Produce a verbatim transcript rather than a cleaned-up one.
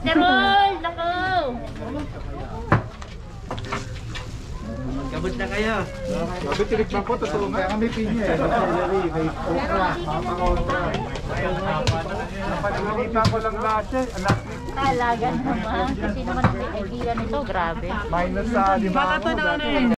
Cholesterol! Naku! Kabot na kayo. Sabi tinikman ko, totoo nga. Kaya may pinya eh. May okra, mama-okra. Napalilipa ko lang lahat eh. Talaga naman. Kasi naman ang may idea nito, grabe. Minus sa lima.